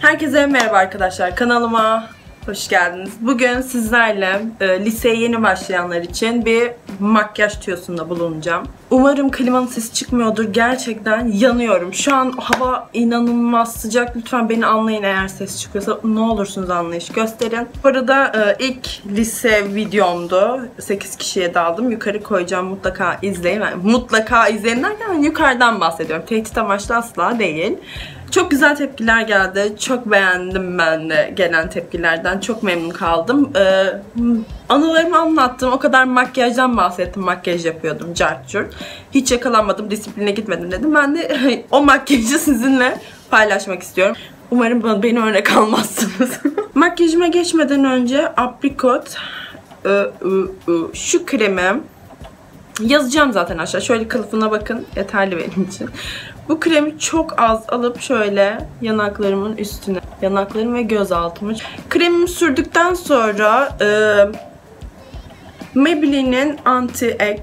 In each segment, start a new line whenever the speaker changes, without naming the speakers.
Herkese merhaba arkadaşlar, kanalıma hoş geldiniz. Bugün sizlerle liseye yeni başlayanlar için bir makyaj tüyosunda bulunacağım. Umarım klimanın sesi çıkmıyordur. Gerçekten yanıyorum. Şu an hava inanılmaz sıcak. Lütfen beni anlayın, eğer ses çıkıyorsa ne olursunuz anlayış gösterin. Bu arada ilk lise videomdu. 8 kişiye daldım. Yukarı koyacağım, mutlaka izleyin. Yani mutlaka izleyin derken yukarıdan bahsediyorum. Tehdit amaçlı asla değil. Çok güzel tepkiler geldi. Çok beğendim ben de gelen tepkilerden. Çok memnun kaldım. Anılarımı anlattım. O kadar makyajdan bahsettim. Makyaj yapıyordum. Cart curt. Hiç yakalanmadım. Disipline gitmedim dedim. Ben de o makyajı sizinle paylaşmak istiyorum. Umarım beni örnek almazsınız. Makyajıma geçmeden önce aprikot şu kremi yazacağım zaten aşağı. Şöyle kılıfına bakın. Yeterli benim için. Bu kremi çok az alıp şöyle yanaklarımın üstüne, yanaklarım ve göz altımı. Kremimi sürdükten sonra Maybelline'in anti-egg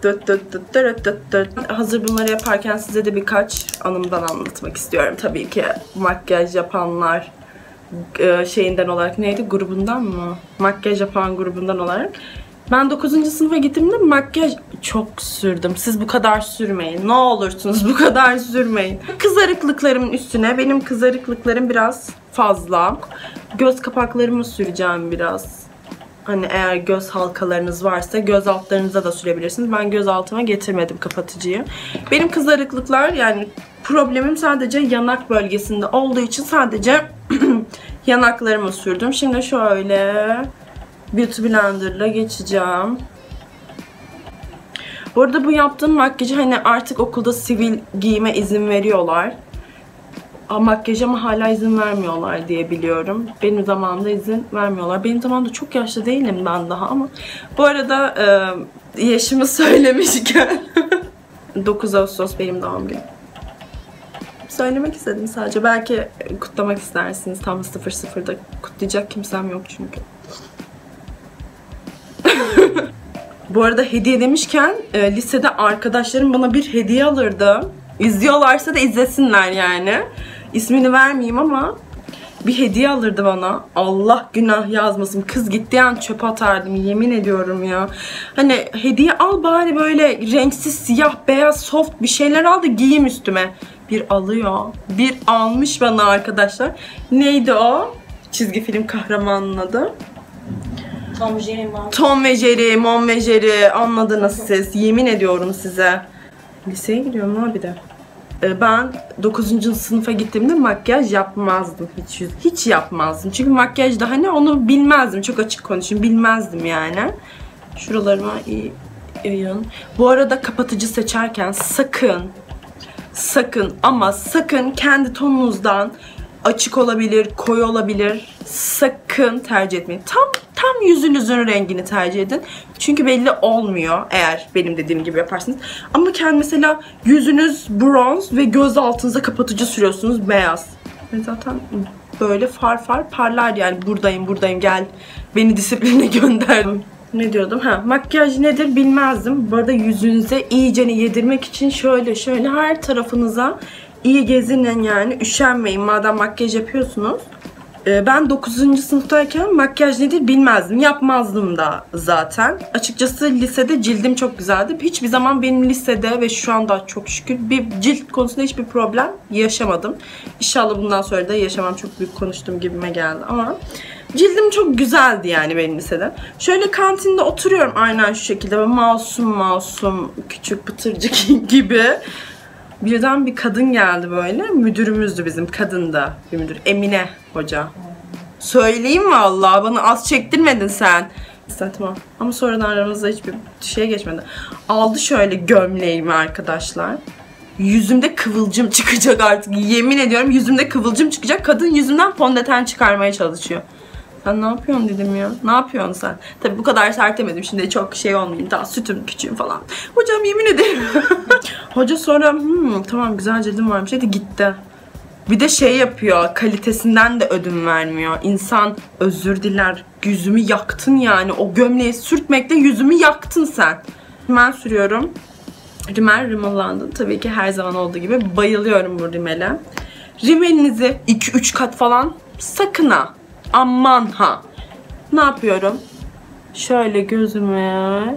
hazır bunları yaparken size de birkaç anımdan anlatmak istiyorum. Tabii ki makyaj yapanlar şeyinden olarak, neydi, grubundan mı? Makyaj yapan grubundan olarak. Ben 9. sınıfa gittiğimde makyaj çok sürdüm. Siz bu kadar sürmeyin. Ne olursunuz bu kadar sürmeyin. Kızarıklıklarımın üstüne, benim kızarıklıklarım biraz fazla. Göz kapaklarımı süreceğim biraz. Hani eğer göz halkalarınız varsa göz altlarınıza da sürebilirsiniz. Ben göz altıma getirmedim kapatıcıyı. Benim kızarıklıklar, yani problemim sadece yanak bölgesinde olduğu için sadece yanaklarımı sürdüm. Şimdi şöyle Beauty Blender'la geçeceğim. Bu arada bu yaptığım makyajı hani artık okulda sivil giyime izin veriyorlar. Makyaja ama hala izin vermiyorlar diye biliyorum. Benim zamanımda izin vermiyorlar. Benim zamanımda çok yaşlı değilim ben daha ama. Bu arada yaşımı söylemişken 9 Ağustos benim doğum günüm. Söylemek istedim sadece. Belki kutlamak istersiniz. Tam 00'da kutlayacak kimsem yok çünkü. Bu arada hediye demişken lisede arkadaşlarım bana bir hediye alırdı. İzliyorlarsa da izlesinler yani. İsmini vermeyeyim ama bir hediye alırdı bana. Allah günah yazmasın. Kız gittiği an çöpe atardım, yemin ediyorum ya. Hani hediye al bari, böyle renksiz, siyah, beyaz, soft bir şeyler al da giyeyim üstüme. Bir alıyor. Bir almış bana arkadaşlar. Neydi o? Çizgi film kahramanının adı. Tom ve Jerry, Mom ve Jerry, anladınız siz. Yemin ediyorum size. Liseye gidiyorum abi de. Ben 9. sınıfa gittiğimde makyaj yapmazdım. Hiç yapmazdım. Çünkü makyajda hani onu bilmezdim. Çok açık konuşayım. Bilmezdim yani. Şuralarıma iyi yayın. Bu arada kapatıcı seçerken sakın ama sakın kendi tonunuzdan, açık olabilir, koyu olabilir, sakın tercih etmeyin. Tam yüzünüzün rengini tercih edin. Çünkü belli olmuyor eğer benim dediğim gibi yaparsınız. Ama kendi mesela yüzünüz bronz ve göz altınıza kapatıcı sürüyorsunuz beyaz. Ve zaten böyle far parlar yani. Buradayım gel. Beni disipline gönder. Ne diyordum? Makyaj nedir bilmezdim. Bu arada yüzünüze iyicene yedirmek için şöyle her tarafınıza iyi gezinin, yani üşenmeyin madem makyaj yapıyorsunuz. Ben 9. sınıftayken makyaj nedir bilmezdim. Yapmazdım da zaten. Açıkçası lisede cildim çok güzeldi. Hiçbir zaman benim lisede ve şu anda çok şükür bir cilt konusunda hiçbir problem yaşamadım. İnşallah bundan sonra da yaşamam, çok büyük konuştuğum gibime geldi ama cildim çok güzeldi yani benim lisede. Şöyle kantinde oturuyorum aynen şu şekilde, masum küçük pıtırcık gibi. Birden bir kadın geldi böyle. Müdürümüzdü bizim, kadındı bir müdür. Emine Hoca. Söyleyeyim vallahi, bana az çektirmedin sen. Tamam. Ama sonradan aramızda hiçbir şey geçmedi. Aldı şöyle gömleğimi arkadaşlar. Yüzümde kıvılcım çıkacak artık. Yemin ediyorum yüzümde kıvılcım çıkacak. Kadın yüzümden fondöten çıkarmaya çalışıyor. Sen ne yapıyorsun dedim ya. Ne yapıyorsun sen? Tabii bu kadar sert demedim. Şimdi çok şey olmayayım. Daha sütüm küçüğüm falan. Hocam yemin ederim. Hoca sonra tamam güzel cildim varmış dedi, gitti. Bir de şey yapıyor. Kalitesinden de ödün vermiyor. İnsan özür diler. Yüzümü yaktın yani. O gömleği sürtmekle yüzümü yaktın sen. Rimel sürüyorum. Rimel rimellandı. Tabii ki her zaman olduğu gibi bayılıyorum bu rimele. Rimelinizi 2-3 kat falan sakın ha. Aman ha. Ne yapıyorum? Şöyle gözüme.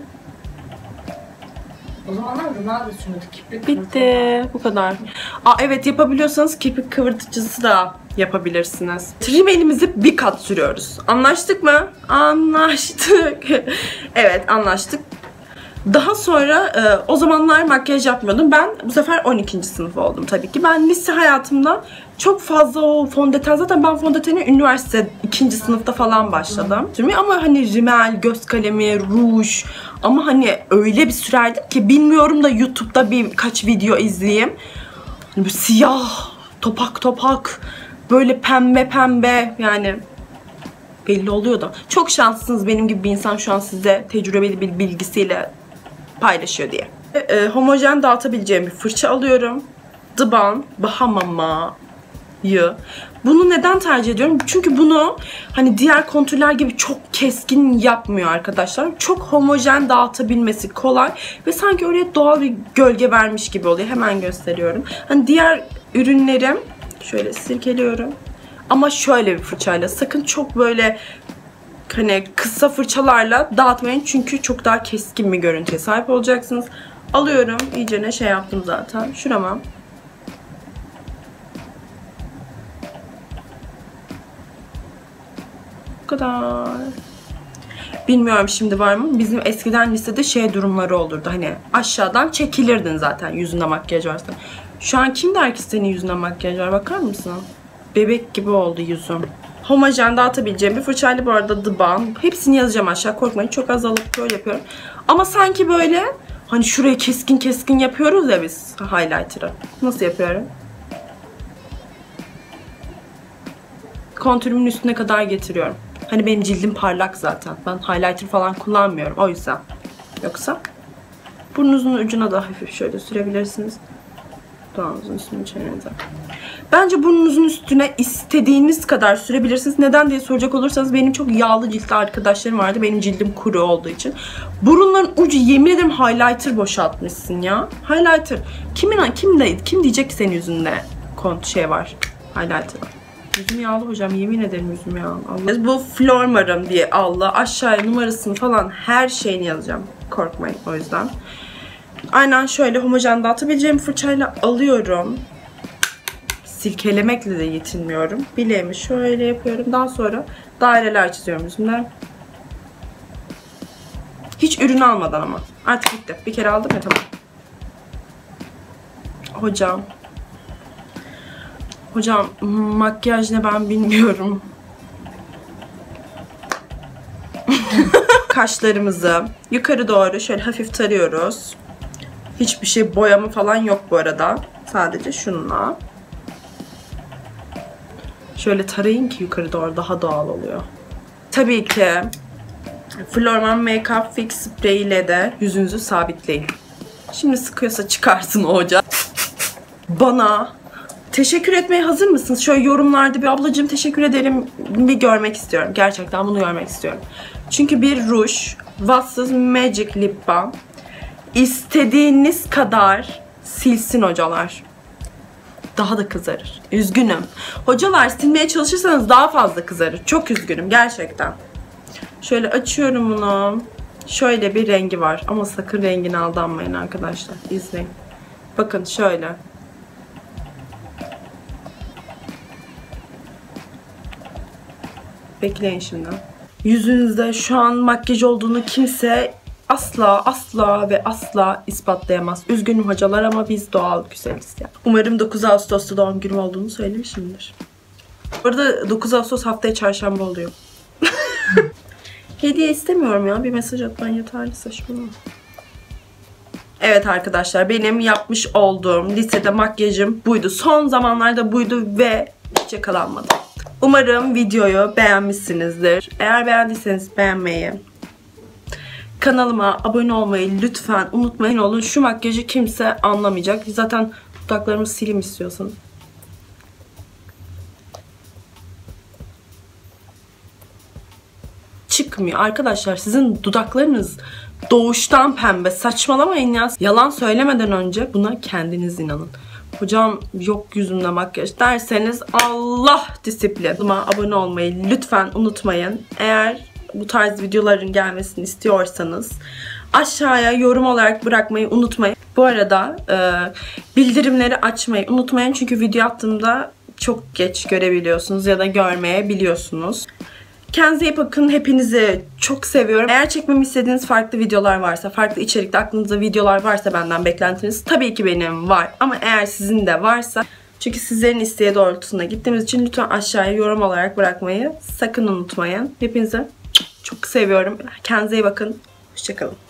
O zamanlar Ronaldo sürüyordu. Kirpik
Bitti. Bu kadar. Evet, yapabiliyorsanız kirpik kıvırtıcısı da yapabilirsiniz. Rimelimizi bir kat sürüyoruz. Anlaştık mı? Anlaştık. Evet, anlaştık. Daha sonra o zamanlar makyaj yapmıyordum. Ben bu sefer 12. sınıf oldum tabii ki. Ben lise hayatımda çok fazla o fondöten, zaten ben fondöteni üniversite 2. sınıfta falan başladım. Ama hani rimel, göz kalemi, ruj, ama hani öyle bir sürerdim ki bilmiyorum da YouTube'da birkaç video izleyeyim. Hani böyle siyah, topak topak, böyle pembe pembe, yani belli oluyordu. Çok şanslısınız, benim gibi bir insan şu an size tecrübeli bir bilgisiyle paylaşıyor diye. Homojen dağıtabileceğim bir fırça alıyorum. The Balm Bahamama'yı. Bunu neden tercih ediyorum? Çünkü bunu hani diğer kontürler gibi çok keskin yapmıyor arkadaşlar. Çok homojen dağıtabilmesi kolay ve sanki oraya doğal bir gölge vermiş gibi oluyor. Hemen gösteriyorum. Hani diğer ürünlerim şöyle sirkeliyorum. Ama şöyle bir fırçayla, sakın çok böyle hani kısa fırçalarla dağıtmayın çünkü çok daha keskin bir görüntüye sahip olacaksınız. Alıyorum, iyicene şey yaptım zaten şurama. Bu kadar. Bilmiyorum şimdi var mı? Bizim eskiden lisede şey durumları olurdu. Hani aşağıdan çekilirdin zaten yüzünde makyaj varsa. Şu an kim der ki senin yüzünde makyaj var, bakar mısın? Bebek gibi oldu yüzüm. Homojen dağıtabileceğim bir fırçayla, bu arada The Balm. Hepsini yazacağım aşağı, korkmayın. Çok az alıp böyle yapıyorum. Ama sanki böyle hani şuraya keskin keskin yapıyoruz ya biz highlighter'ı. Nasıl yapıyorum? Kontürümün üstüne kadar getiriyorum. Hani benim cildim parlak zaten. Ben highlighter falan kullanmıyorum o yüzden. Yoksa burnunuzun ucuna da hafif şöyle sürebilirsiniz. Dudağınızın üstüne, çenenize. Bence burnunuzun üstüne istediğiniz kadar sürebilirsiniz. Neden diye soracak olursanız, benim çok yağlı ciltli arkadaşlarım vardı. Benim cildim kuru olduğu için. Burunların ucu, yemin ederim highlighter boşaltmışsın ya. Highlighter. Kim diyecek ki senin yüzünde şey var. Highlighter var. Yüzüm yağlı hocam, yemin ederim yüzüm yağlı. Allah. Bu Flormar'ım diye Allah aşağıya numarasını falan her şeyini yazacağım. Korkmayın o yüzden. Aynen şöyle homojen dağıtabileceğim fırçayla alıyorum. Silkelemekle de yetinmiyorum. Bileğimi şöyle yapıyorum. Daha sonra daireler çiziyorum yüzümden. Hiç ürün almadan ama. Artık bitti. Bir kere aldım ya, tamam. Hocam makyaj ne ben bilmiyorum. Kaşlarımızı yukarı doğru şöyle hafif tarıyoruz. Hiçbir şey boyama falan yok bu arada. Sadece şununla. Şöyle tarayın ki yukarı doğru daha doğal oluyor. Tabii ki Florman Make-up Fix Spray ile de yüzünüzü sabitleyin. Şimdi sıkıyorsa çıkarsın o hoca. Bana teşekkür etmeye hazır mısınız? Şöyle yorumlarda bir ablacığım teşekkür ederim bir görmek istiyorum. Gerçekten bunu görmek istiyorum. Çünkü bir ruj, Watsons Magic Lip Balm istediğiniz kadar silsin hocalar. Daha da kızarır. Üzgünüm. Hocalar, silmeye çalışırsanız daha fazla kızarır. Çok üzgünüm gerçekten. Şöyle açıyorum bunu. Şöyle bir rengi var. Ama sakın rengine aldanmayın arkadaşlar. İzleyin. Bakın şöyle. Bekleyin şimdi. Yüzünüzde şu an makyaj olduğunu kimse asla ve asla ispatlayamaz. Üzgünüm hocalar ama biz doğal güzeliz ya. Umarım 9 Ağustos'ta doğum günüm olduğunu söylemişimdir. Bu arada 9 Ağustos haftaya çarşamba oluyor. Hediye istemiyorum ya. Bir mesaj atman yeterli, saçmalama. Evet arkadaşlar, benim yapmış olduğum lisede makyajım buydu. Son zamanlarda buydu ve hiç yakalanmadım. Umarım videoyu beğenmişsinizdir. Eğer beğendiyseniz beğenmeyi, kanalıma abone olmayı lütfen unutmayın. Olun, şu makyajı kimse anlamayacak. Zaten dudaklarımı sileyim istiyorsanız. Çıkmıyor arkadaşlar, sizin dudaklarınız doğuştan pembe. Saçmalamayın ya. Yalan söylemeden önce buna kendiniz inanın. hocam yok yüzümde makyaj derseniz Allah disiplin. Kanalıma abone olmayı lütfen unutmayın. Eğer bu tarz videoların gelmesini istiyorsanız aşağıya yorum olarak bırakmayı unutmayın. Bu arada bildirimleri açmayı unutmayın. Çünkü video attığımda çok geç görebiliyorsunuz ya da görmeyebiliyorsunuz. Kendinize iyi bakın. Hepinizi çok seviyorum. Eğer çekmemi istediğiniz farklı videolar varsa, farklı içerikte aklınızda videolar varsa benden beklentiniz tabii ki benim var. Ama eğer sizin de varsa, çünkü sizlerin isteği doğrultusunda gittiğimiz için lütfen aşağıya yorum olarak bırakmayı sakın unutmayın. Hepinizi çok seviyorum. Kendinize iyi bakın. Hoşçakalın.